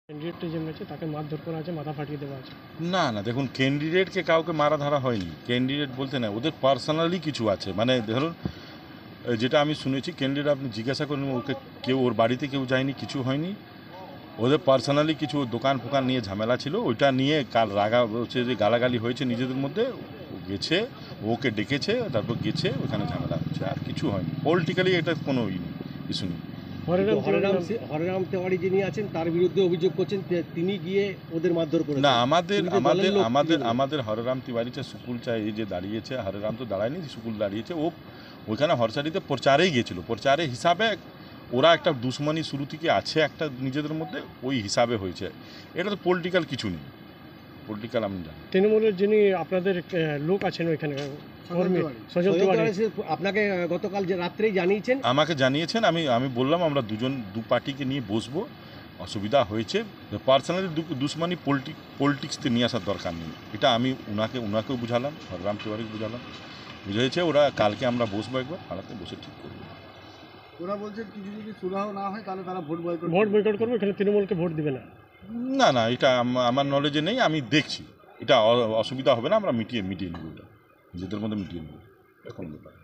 ক্যান্ডিডেটটা যে মেরেছে তাকে মারধর করা আছে, মাথা ফাটিয়ে দেওয়া আছে। না না দেখুন, ক্যান্ডিডেটকে কাউকে মারা ধরা হয়নি। ক্যান্ডিডেট বলতে না, ওদের পার্সোনালি কিছু আছে। মানে ধরুন যেটা আমি শুনেছি, ক্যান্ডিডেট আপনি জিজ্ঞাসা করুন, ওকে কেউ ওর বাড়িতে কেউ যায়নি, কিছু হয়নি। ওদের পার্সোনালি কিছু দোকান ফোকান নিয়ে ঝামেলা ছিল, ওইটা নিয়ে কাল রাগা হচ্ছে যে গালাগালি হয়েছে নিজেদের মধ্যে। ও গেছে, ওকে ডেকেছে, তারপর গেছে, ওখানে ঝামেলা হচ্ছে, আর কিছু হয়নি। পলিটিক্যালি এটা কোনো ইস্যু নেই। হরেরাম তেওয়ারি যিনি আছেন তার বিরুদ্ধে অভিযোগ করছেন তিনি গিয়ে ওদের মারধর করেছেন। না, আমাদের হরেরাম তিওয়ারিটা সুকুল চাই যে দাঁড়িয়েছে, হরেরাম তো দাঁড়ায়নি, সুকুল দাঁড়িয়েছে। ও ওইখানে হরসারিতে প্রচারেই গিয়েছিল, প্রচারে হিসাবে ওরা একটা দুশ্মনী শুরু থেকে আছে একটা নিজেদের মধ্যে, ওই হিসাবে হয়েছে। এটা তো পলিটিক্যাল কিছু নেই, পলিটিক্যাল আমি জানি। তৃণমূলের যিনি আপনাদের লোক আছেন ওইখানে, সজল তিওয়ারি, আপনাকে গতকাল যে রাত্রেই জানিয়েছেন? আমাকে জানিয়েছেন। আমি বললাম আমরা দু পার্টিকে নিয়ে বসবো, অসুবিধা হয়েছে, পার্সোনালি দুশ্মনী পলিটিক্সতে নিয়ে আসার দরকার নেই। এটা আমি ওনাকেও বুঝালাম, হররাম তিওয়ারিকে বুঝালাম, বুঝেছে। ওরা কালকে আমরা বসবো, একবার পাড়াতে বসে ঠিক করবো। ওরা বলছে কিছু যদি সুরাহ না হয় তাহলে তারা ভোট বয়কট করবে, এখানে তৃণমূলকে ভোট দিবে না। না, এটা আমার নলেজে নেই, আমি দেখছি। এটা অসুবিধা হবে না, আমরা মিটিয়ে নেব, এটা নিজেদের মধ্যে মিটিয়ে নেব এখন ব্যাপার।